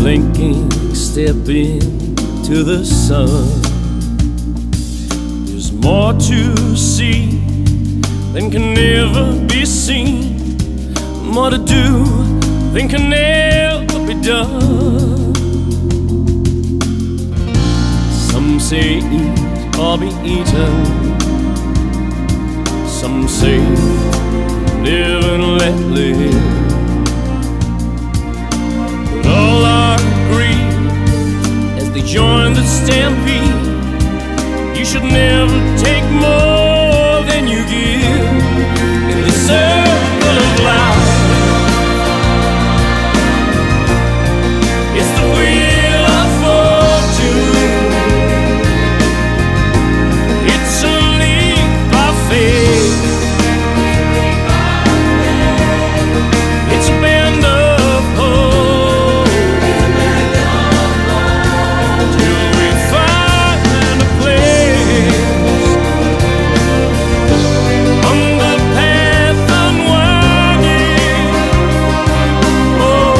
blinking step into the sun. There's more to see than can ever be seen, more to do than can ever be done. Some say eat or be eaten, some say live and let live. But all are agreed as they join the stampede, you should never take more than you give. In the circle of life, it's the wheel of fortune. It's a leap of faith. It's a band of hope. Till we find a place on the path unwinding. Oh,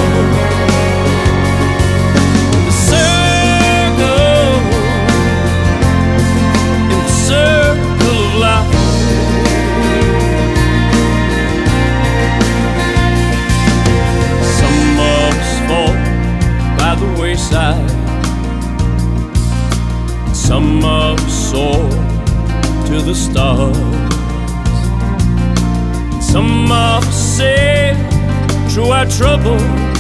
the circle, in the circle of life. Some of us fall by the wayside, some of us soar to the stars, some of us sail through our troubles,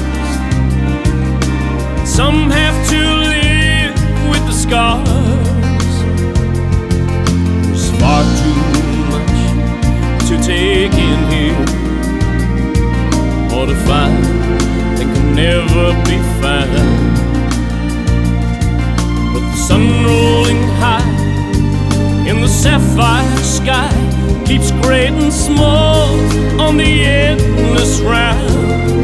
some have to live with the scars. There's far too much to take in here, more to find than can never be found. But the sun rolling high in the sapphire sky keeps great and small on the endless round.